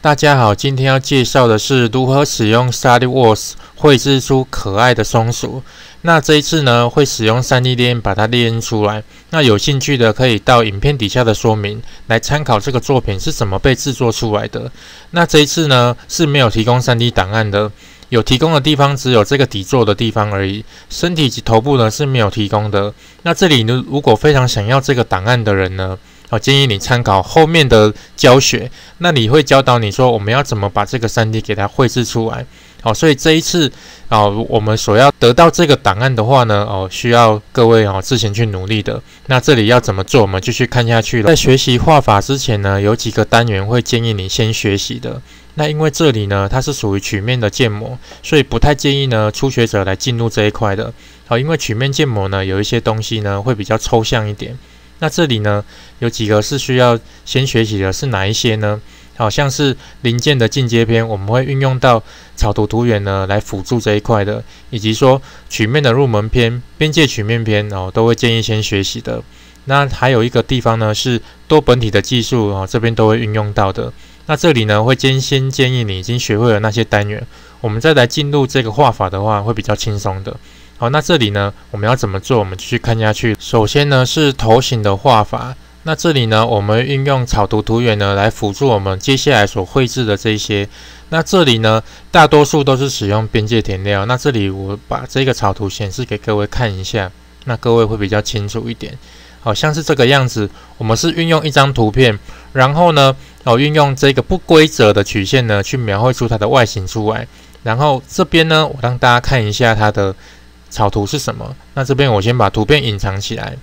大家好，今天要介绍的是如何使用 SolidWorks 绘制出可爱的松鼠。那这一次呢，会使用 3D 列印把它列印出来。那有兴趣的可以到影片底下的说明来参考这个作品是怎么被制作出来的。那这一次呢是没有提供 3D 档案的，有提供的地方只有这个底座的地方而已，身体及头部呢是没有提供的。那这里呢，如果非常想要这个档案的人呢，建议你参考后面的教学，那里会教导你说我们要怎么把这个 3D 给它绘制出来。所以这一次我们所要得到这个档案的话呢，需要各位自行去努力的。那这里要怎么做，我们继续看下去了。在学习画法之前呢，有几个单元会建议你先学习的。那因为这里呢，它是属于曲面的建模，所以不太建议呢初学者来进入这一块的。因为曲面建模呢，有一些东西呢会比较抽象一点。那这里呢，有几个是需要先学习的，是哪一些呢？好像是零件的进阶篇，我们会运用到草图图源呢来辅助这一块的，以及说曲面的入门篇、边界曲面篇都会建议先学习的。那还有一个地方呢是多本体的技术这边都会运用到的。那这里呢会先建议你已经学会了那些单元，我们再来进入这个画法的话会比较轻松的。好，那这里呢我们要怎么做？我们继续看下去。首先呢是头型的画法。那这里呢，我们运用草图图源呢来辅助我们接下来所绘制的这些。那这里呢，大多数都是使用边界填料。那这里我把这个草图显示给各位看一下，那各位会比较清楚一点。好像是这个样子，我们是运用一张图片，然后呢，运用这个不规则的曲线呢，去描绘出它的外形出来。然后这边呢，我让大家看一下它的草图是什么。那这边我先把图片隐藏起来。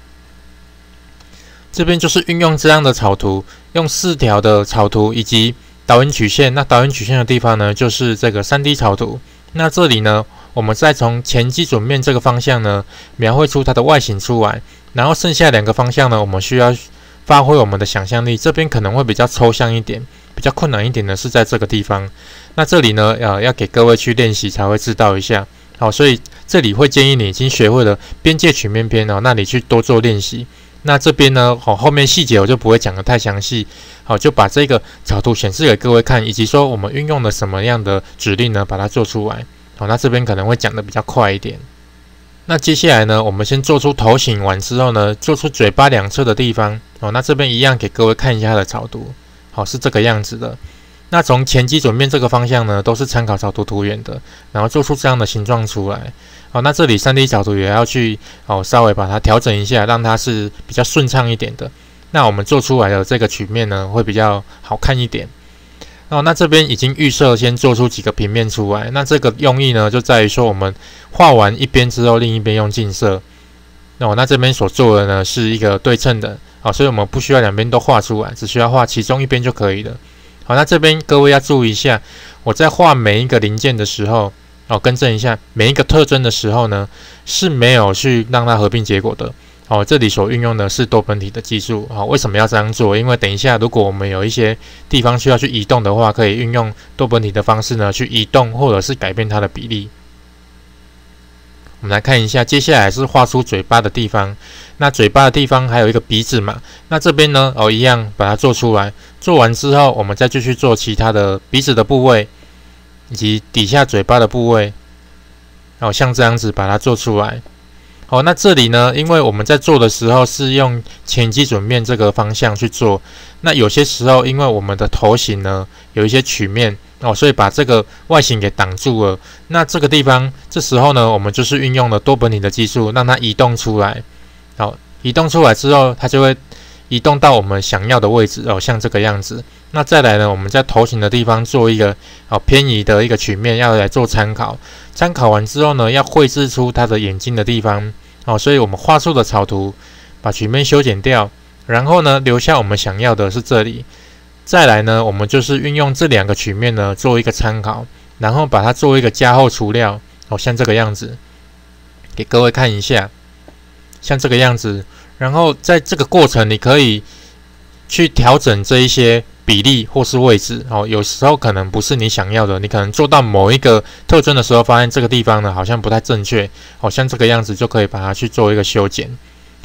这边就是运用这样的草图，用4条的草图以及导引曲线。那导引曲线的地方呢，就是这个 3D 草图。那这里呢，我们再从前基准面这个方向呢，描绘出它的外形出来。然后剩下2个方向呢，我们需要发挥我们的想象力。这边可能会比较抽象一点，比较困难一点的是在这个地方。那这里呢，要给各位去练习才会知道一下。好，所以这里会建议你已经学会了边界曲面篇那里去多做练习。那这边呢，后面细节我就不会讲得太详细，就把这个草图显示给各位看，以及说我们运用了什么样的指令呢，把它做出来。那这边可能会讲得比较快一点。那接下来呢，我们先做出头型完之后呢，做出嘴巴两侧的地方。那这边一样给各位看一下它的草图，是这个样子的。那从前基准面这个方向呢，都是参考草图图源的，然后做出这样的形状出来。那这里 3D 草图也要去稍微把它调整一下，让它是比较顺畅一点的。那我们做出来的这个曲面呢，会比较好看一点。那这边已经预设先做出几个平面出来。那这个用意呢，就在于说我们画完一边之后，另一边用近色。那这边所做的呢，是一个对称的。所以我们不需要两边都画出来，只需要画其中一边就可以了。好，那这边各位要注意一下，我在画每一个零件的时候，更正一下，每一个特征的时候呢，是没有去让它合并结果的。这里所运用的是多本体的技术。为什么要这样做？因为等一下如果我们有一些地方需要去移动的话，可以运用多本体的方式呢，去移动或者是改变它的比例。我们来看一下，接下来是画出嘴巴的地方。那嘴巴的地方还有一个鼻子嘛，那这边呢，一样把它做出来。做完之后，我们再继续做其他的鼻子的部位，以及底下嘴巴的部位。像这样子把它做出来。那这里呢，因为我们在做的时候是用前基准面这个方向去做，那有些时候因为我们的头型呢有一些曲面所以把这个外形给挡住了。那这个地方，这时候呢，我们就是运用了多本体的技术，让它移动出来。移动出来之后，它就会移动到我们想要的位置像这个样子。那再来呢，我们在头型的地方做一个偏移的一个曲面，要来做参考。参考完之后呢，要绘制出它的眼睛的地方所以我们画出的草图，把曲面修剪掉，然后呢，留下我们想要的是这里。再来呢，我们就是运用这2个曲面呢做一个参考，然后把它做一个加厚除料像这个样子，给各位看一下，像这个样子。然后在这个过程，你可以去调整这一些比例或是位置有时候可能不是你想要的，你可能做到某一个特征的时候，发现这个地方呢好像不太正确像这个样子就可以把它去做一个修剪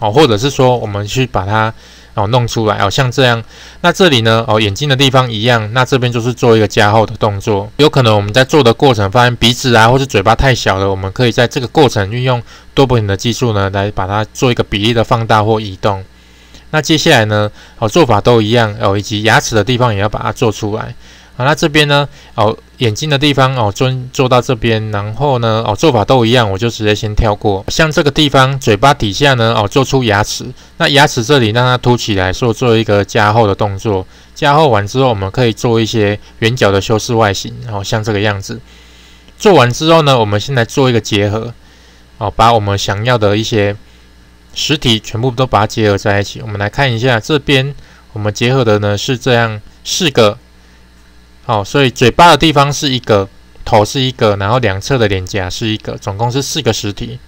或者是说我们去把它弄出来像这样。那这里呢眼睛的地方一样，那这边就是做一个加厚的动作。有可能我们在做的过程发现鼻子或是嘴巴太小了，我们可以在这个过程运用多本体的技术呢来把它做一个比例的放大或移动。那接下来呢做法都一样以及牙齿的地方也要把它做出来。那这边呢眼睛的地方做到这边，然后呢做法都一样，我就直接先跳过。像这个地方嘴巴底下呢做出牙齿，那牙齿这里让它凸起来，做一个加厚的动作。加厚完之后，我们可以做一些圆角的修饰外形，像这个样子。做完之后呢，我们先来做一个结合，把我们想要的一些实体全部都把它结合在一起。我们来看一下这边，我们结合的呢是这样4个。所以嘴巴的地方是1个，头是1个，然后两侧的脸颊是1个，总共是4个实体。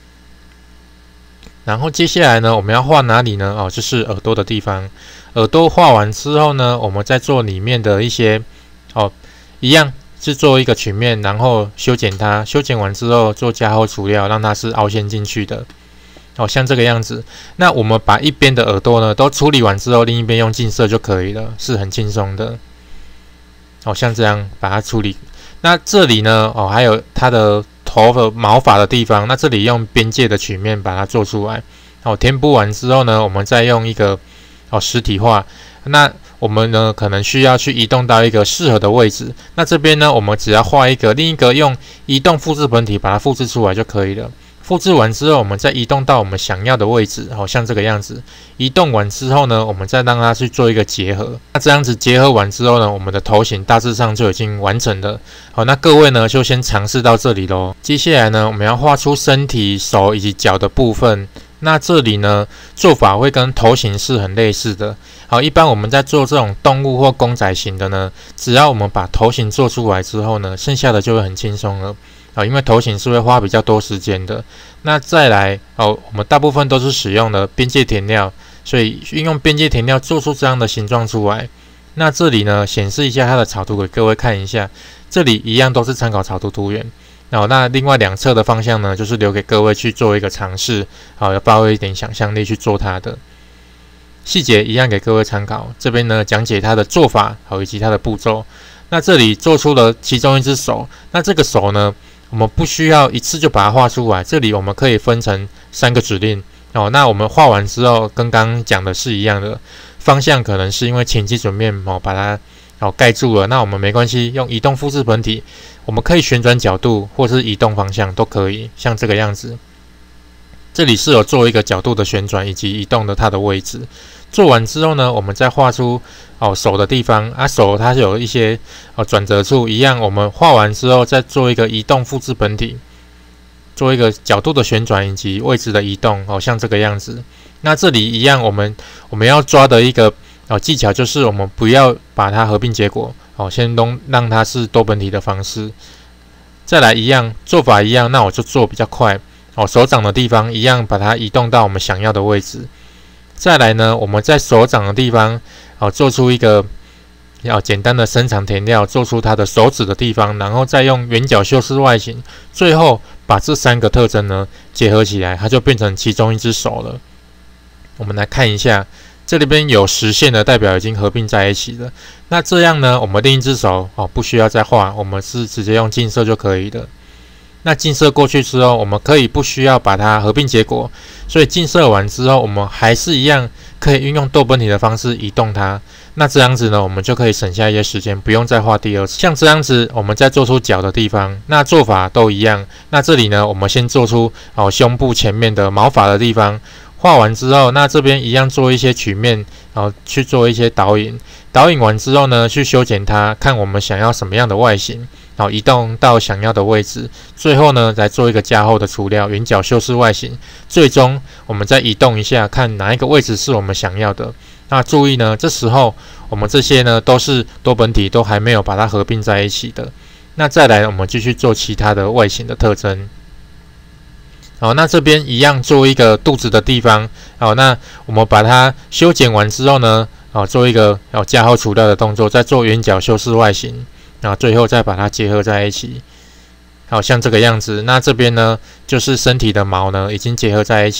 然后接下来呢，我们要画哪里呢？就是耳朵的地方。耳朵画完之后呢，我们再做里面的一些一样是做一个曲面，然后修剪它。修剪完之后做加厚除料，让它是凹陷进去的。像这个样子。那我们把一边的耳朵呢都处理完之后，另一边用近色就可以了，是很轻松的。像这样把它处理。那这里呢，还有它的头的毛发的地方，那这里用边界的曲面把它做出来。填补完之后呢，我们再用一个实体化。那我们呢可能需要去移动到一个适合的位置。那这边呢，我们只要画一个，另一个用移动复制本体把它复制出来就可以了。复制完之后，我们再移动到我们想要的位置，像这个样子。移动完之后呢，我们再让它去做一个结合。那这样子结合完之后呢，我们的头型大致上就已经完成了。那各位呢就先尝试到这里咯。接下来呢，我们要画出身体、手以及脚的部分。那这里呢，做法会跟头型是很类似的。一般我们在做这种动物或公仔型的呢，只要我们把头型做出来之后呢，剩下的就会很轻松了。因为头型是会花比较多时间的。那再来我们大部分都是使用的边界填料，所以运用边界填料做出这样的形状出来。那这里呢，显示一下它的草图给各位看一下，这里一样都是参考草图图源。那另外两侧的方向呢，就是留给各位去做一个尝试，要发挥一点想象力去做它的细节，一样给各位参考。这边呢，讲解它的做法以及它的步骤。那这里做出了其中一只手，那这个手呢，我们不需要一次就把它画出来，这里我们可以分成3个指令。那我们画完之后，跟刚刚讲的是一样的，方向可能是因为前基准面把它盖住了，那我们没关系，用移动复制本体，我们可以旋转角度或是移动方向都可以，像这个样子。这里是有做一个角度的旋转以及移动的它的位置。做完之后呢，我们再画出手的地方手它是有一些转折处，一样我们画完之后再做一个移动复制本体，做一个角度的旋转以及位置的移动像这个样子。那这里一样我们要抓的一个技巧就是我们不要把它合并结果先让它是多本体的方式。再来一样做法一样，那我就做比较快手掌的地方一样把它移动到我们想要的位置。再来呢，我们在手掌的地方做出一个简单的伸长填料，做出它的手指的地方，然后再用圆角修饰外形，最后把这3个特征呢结合起来，它就变成其中一只手了。我们来看一下，这里边有实线的，代表已经合并在一起了。那这样呢，我们另一只手不需要再画，我们是直接用近色就可以了。那近色过去之后，我们可以不需要把它合并结果，所以近色完之后，我们还是一样可以运用多本体的方式移动它。那这样子呢，我们就可以省下一些时间，不用再画第2次。像这样子，我们再做出脚的地方，那做法都一样。那这里呢，我们先做出胸部前面的毛发的地方。画完之后，那这边一样做一些曲面，去做一些导引。导引完之后呢，去修剪它，看我们想要什么样的外形，移动到想要的位置。最后呢，再做一个加厚的除料，圆角修饰外形。最终我们再移动一下，看哪一个位置是我们想要的。那注意呢，这时候我们这些呢都是多本体，都还没有把它合并在一起的。那再来，我们继续做其他的外形的特征。那这边一样做一个肚子的地方。那我们把它修剪完之后呢，做一个加厚除料的动作，再做圆角修饰外形，最后再把它结合在一起。像这个样子。那这边呢，就是身体的毛呢已经结合在一起了。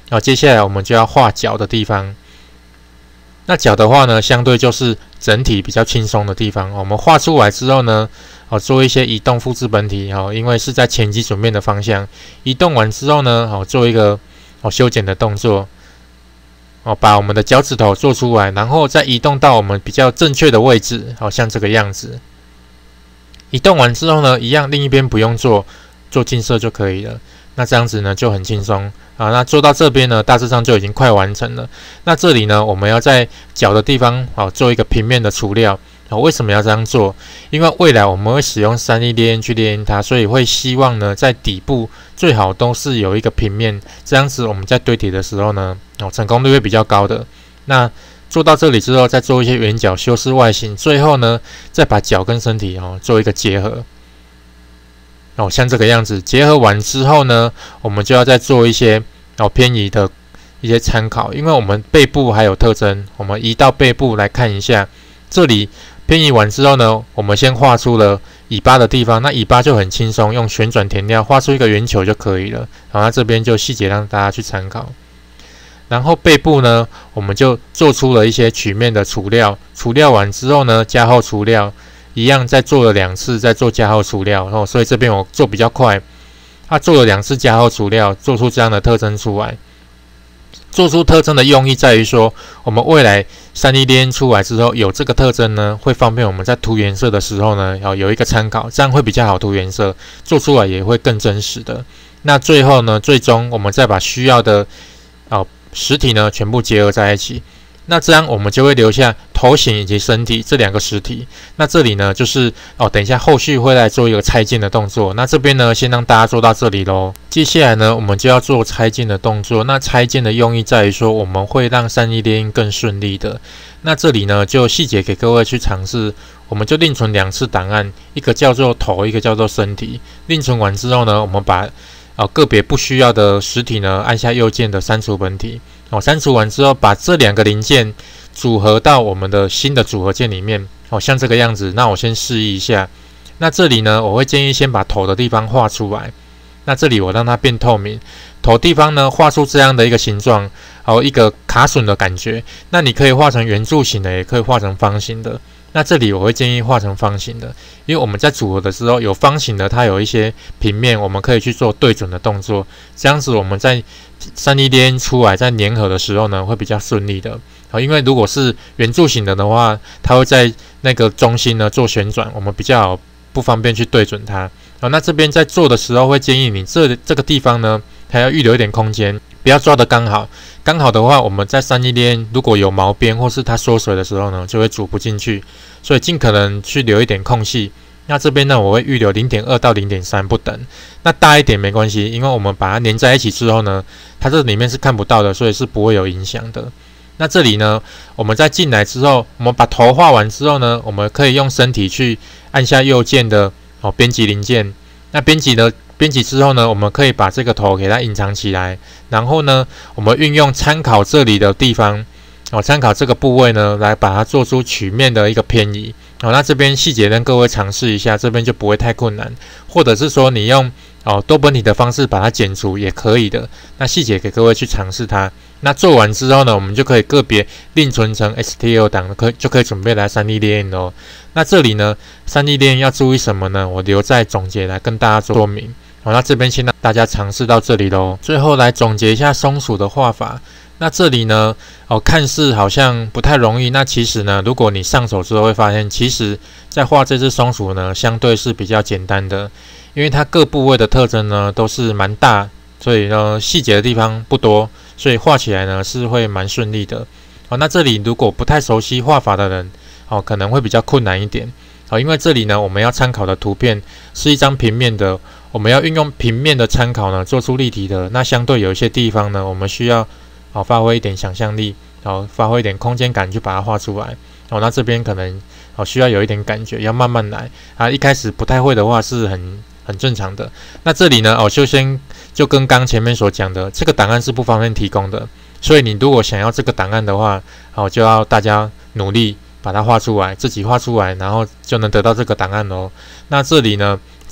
接下来我们就要画角的地方。那角的话呢，相对就是整体比较轻松的地方。我们画出来之后呢，做一些移动复制本体，因为是在前基准面的方向。移动完之后呢，做一个修剪的动作，把我们的脚趾头做出来，然后再移动到我们比较正确的位置，像这个样子。移动完之后呢，一样另一边不用做近色就可以了。那这样子呢就很轻松那做到这边呢，大致上就已经快完成了。那这里呢，我们要在角的地方做一个平面的涂料。为什么要这样做？因为未来我们会使用 3D 列印去列印它，所以会希望呢在底部最好都是有一个平面，这样子我们在堆叠的时候呢，成功率会比较高的。那做到这里之后，再做一些圆角修饰外形，最后呢再把脚跟身体做一个结合。像这个样子，结合完之后呢，我们就要再做一些偏移的一些参考，因为我们背部还有特征，我们移到背部来看一下。这里偏移完之后呢，我们先画出了尾巴的地方，那尾巴就很轻松，用旋转填料画出一个圆球就可以了。那这边就细节让大家去参考。然后背部呢，我们就做出了一些曲面的涂料，涂料完之后呢，加厚涂料。一样再做了2次，再做加厚涂料，所以这边我做比较快。做了2次加厚涂料，做出这样的特征出来。做出特征的用意在于说，我们未来 3D 列印出来之后，有这个特征呢，会方便我们在涂颜色的时候呢，有一个参考，这样会比较好涂颜色，做出来也会更真实的。那最后呢，最终我们再把需要的实体呢全部结合在一起。那这样我们就会留下头型以及身体这2个实体。那这里呢就是等一下后续会来做一个拆件的动作。那这边呢先让大家做到这里咯。接下来呢我们就要做拆件的动作。那拆件的用意在于说，我们会让 3D 列印更顺利的。那这里呢就细节给各位去尝试。我们就另存2次档案，一个叫做头，一个叫做身体。另存完之后呢，我们把个别不需要的实体呢按下右键的删除本体。删除完之后，把这2个零件组合到我们的新的组合件里面，像这个样子。那我先示意一下。那这里呢，我会建议先把头的地方画出来。那这里我让它变透明，头地方呢画出这样的一个形状，一个卡榫的感觉。那你可以画成圆柱形的，也可以画成方形的。那这里我会建议画成方形的，因为我们在组合的时候有方形的，它有一些平面，我们可以去做对准的动作，这样子我们在 3D 列印出来在粘合的时候呢会比较顺利的。因为如果是圆柱形的话，它会在那个中心呢做旋转，我们比较不方便去对准它。那这边在做的时候会建议你这个地方呢还要预留一点空间，不要抓得刚好。刚好的话，我们在 3D 列印如果有毛边或是它缩水的时候呢，就会组不进去，所以尽可能去留一点空隙。那这边呢，我会预留 0.2 到 0.3 不等。那大一点没关系，因为我们把它粘在一起之后呢，它这里面是看不到的，所以是不会有影响的。那这里呢，我们在进来之后，我们把头画完之后呢，我们可以用身体去按下右键的编辑零件。那编辑之后呢，我们可以把这个头给它隐藏起来，然后呢，我们运用参考这里的地方，参考这个部位呢，来把它做出曲面的一个偏移。那这边细节跟各位尝试一下，这边就不会太困难，或者是说你用多本体的方式把它剪除也可以的。那细节给各位去尝试它。那做完之后呢，我们就可以个别另存成 STL 档，就可以准备来 3D 列印咯。那这里呢 3D 列印要注意什么呢？我留在总结来跟大家说明。那这边先让大家尝试到这里咯。最后来总结一下松鼠的画法。那这里呢看似好像不太容易，那其实呢，如果你上手之后会发现，其实在画这只松鼠呢，相对是比较简单的，因为它各部位的特征呢都是蛮大，所以呢细节的地方不多，所以画起来呢是会蛮顺利的。那这里如果不太熟悉画法的人可能会比较困难一点。因为这里呢我们要参考的图片是一张平面的，我们要运用平面的参考呢做出立体的。那相对有一些地方呢，我们需要发挥一点想象力，发挥一点空间感去把它画出来。那这边可能需要有一点感觉，要慢慢来一开始不太会的话是很正常的。那这里呢就跟刚前面所讲的，这个档案是不方便提供的，所以你如果想要这个档案的话，就要大家努力把它画出来，自己画出来，然后就能得到这个档案咯。那这里呢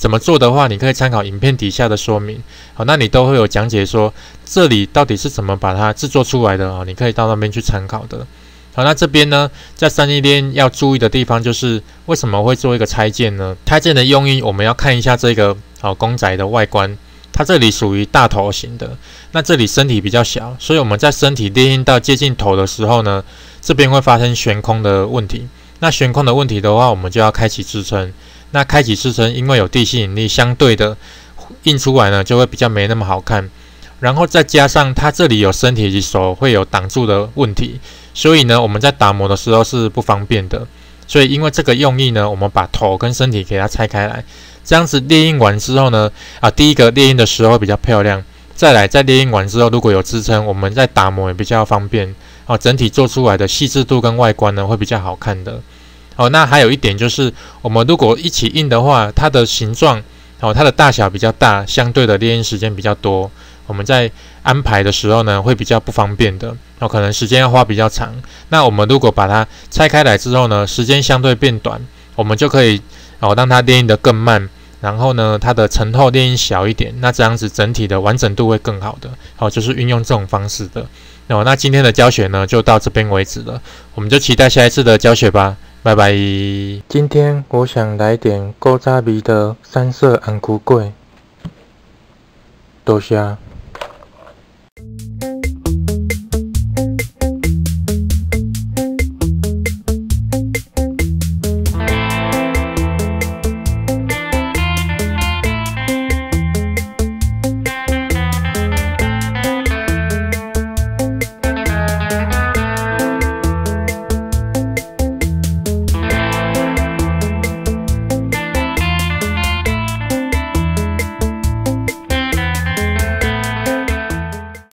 怎么做的话，你可以参考影片底下的说明。好，那你都会有讲解说这里到底是怎么把它制作出来的啊，你可以到那边去参考的。好，那这边呢，在3D 列印要注意的地方就是为什么会做一个拆件呢？拆件的用意，我们要看一下这个公仔的外观。它这里属于大头型的，那这里身体比较小，所以我们在身体列印到接近头的时候呢，这边会发生悬空的问题。那悬空的问题的话，我们就要开启支撑。那开启支撑，因为有地心引力，相对的印出来呢，就会比较没那么好看。然后再加上它这里有身体及手会有挡住的问题，所以呢，我们在打磨的时候是不方便的。所以因为这个用意呢，我们把头跟身体给它拆开来。这样子列印完之后呢，第一个列印的时候比较漂亮，再来在列印完之后，如果有支撑，我们在打磨也比较方便，整体做出来的细致度跟外观呢会比较好看的。那还有一点就是，我们如果一起印的话，它的形状，它的大小比较大，相对的列印时间比较多，我们在安排的时候呢会比较不方便的，可能时间要花比较长。那我们如果把它拆开来之后呢，时间相对变短，我们就可以让它列印得更慢，然后呢，它的层厚列印小一点，那这样子整体的完整度会更好的。就是运用这种方式的。那今天的教学呢，就到这边为止了，我们就期待下一次的教学吧，拜拜。今天我想来点古早味的3色红菇粿，多谢。